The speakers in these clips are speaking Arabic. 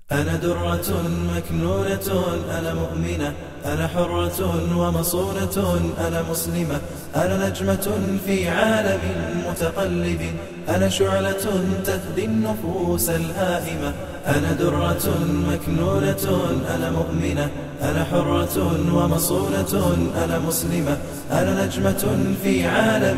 أنا درة مكنونة، أنا مؤمنة، أنا حرة ومصونة، أنا مسلمة، أنا نجمة في عالم متقلب، أنا شعلة تهدي النفوس الهائمة. أنا درة مكنونة، أنا مؤمنة، أنا حرة ومصونة، أنا مسلمة، أنا نجمة في عالم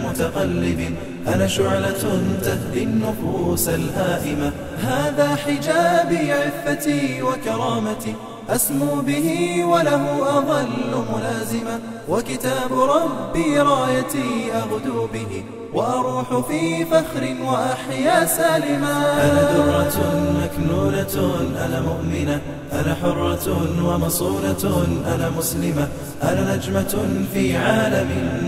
متقلب، أنا شعلة تهدي النفوس الهائمة. هذا حجابي عفتي وكرامتي، أسمو به وله أظل ملازمة، وكتاب ربي رايتي أغدو به، وأروح في فخر وأحيا سالما. أنا درة مكنونة، أنا مؤمنة، أنا حرة ومصونة، أنا مسلمة، أنا نجمة في عالم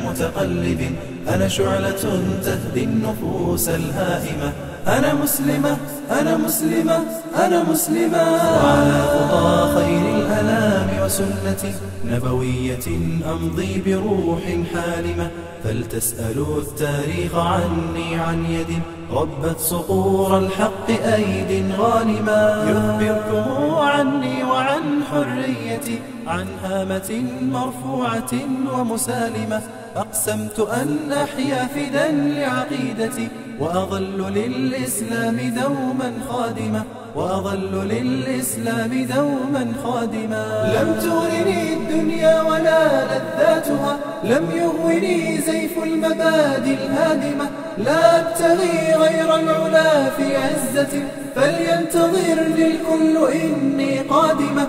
متقلب، أنا شعلة تهدي النفوس الهائمة. أنا مسلمة، أنا مسلمة، أنا مسلمة، وعلى خطى خير الأنام وسنة نبوية أمضي بروح حالمة. فلتسألوا التاريخ عني عن يد ربت صقور الحق أيد غانمة. يخبركم عني وعن حريتي، عن هامة مرفوعة ومسالمة. أقسمت أن أحيا فدا لعقيدتي، وأظل للإسلام دوما خادمة، وأظل للإسلام دوما خادما. لم تغرني الدنيا ولا لذاتها، لم يغوني زيف المبادئ الهادمة. لا أبتغي غير العلا في عزة، فلينتظرني الكل إني قادمة،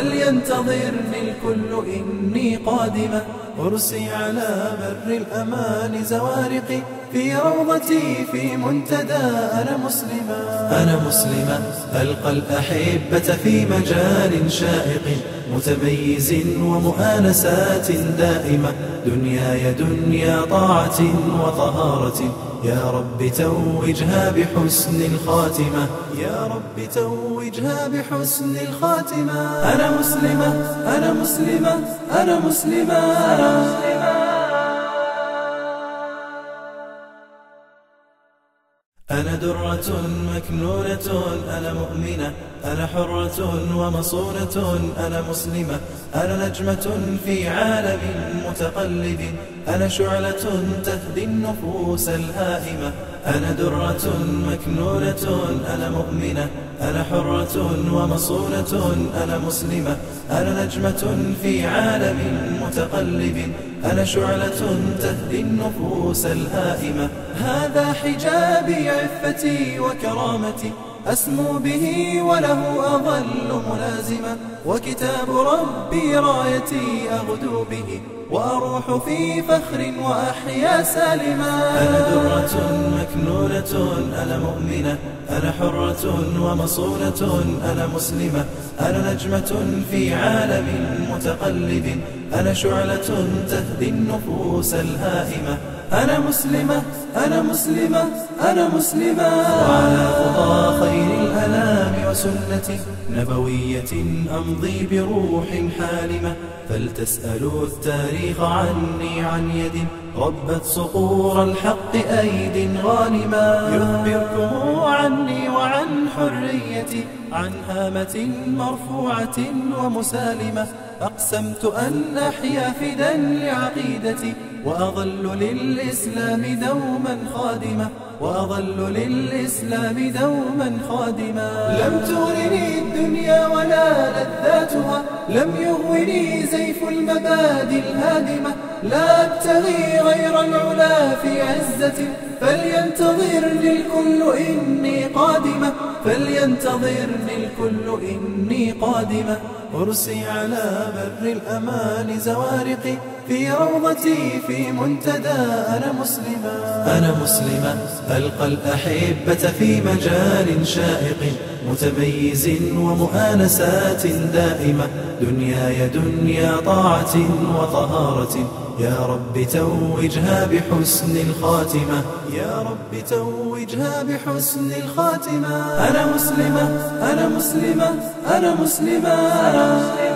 فلينتظرني الكل إني قادمة. أرسي على بر الأمان زوارقي، في روضتي في منتدى أنا مسلمة. أنا مسلمة، ألقى الأحبة في مجال شائق، متميز ومؤانسات دائمة. دنياي دنيا طاعة وطهارة، يا رب توجها بحسن الخاتمة، يا رب توجها بحسن الخاتمة. أنا مسلمة، أنا مسلمة، أنا مسلمة، أنا مسلمة. أنا درة مكنونة، أنا مؤمنة، أنا حرة ومصونة، أنا مسلمة، أنا نجمة في عالم متقلب، أنا شعلة تهدي النفوس الهائمة. أنا درة مكنونة، أنا مؤمنة، أنا حرة ومصونة، أنا مسلمة، أنا نجمة في عالم متقلب، أنا شعلة تهدي النفوس الهائمة. هذا حجابي عفتي وكرامتي، أسمو به وله أظل ملازمة، وكتاب ربي رايتي أغدو به، وأروح في فخر وأحيا سالما. أنا درة مكنونة، أنا مؤمنة، أنا حرة ومصونة، أنا مسلمة، أنا نجمة في عالم متقلب، أنا شعلة تهدي النفوس الهائمة. أنا مسلمة، أنا مسلمة، أنا مسلمة، وعلى خطى خير الأنام وسنة نبوية أمضي بروح حالمة. فلتسألوا التاريخ عني عن يد ربت صقور الحق أيد غانمة. يخبركم عني وعن حريتي، عن هامة مرفوعة ومسالمة. أقسمت أن أحيا فدا لعقيدتي، وأظل للإسلام دوما خادمة، وأظل للإسلام دوما خادما. لم تغرني الدنيا ولا لذاتها، لم يغوني زيف المبادئ الهادمة. لا أبتغي غير العلا في عزة، فلينتظرني الكل إني قادمة، فلينتظرني الكل إني قادمة. أرسي على بر الأمان زوارقي، في روضتي في منتدى أنا مسلمة. أنا مسلمة، ألقى الأحبة في مجال شائق، متميز ومؤانسات دائمة. دنياي دنيا طاعة وطهارة، يا رب توجها بحسن الخاتمة، يا رب توجها بحسن الخاتمة. أنا مسلمة، أنا مسلمة، أنا مسلمة، أنا مسلمة.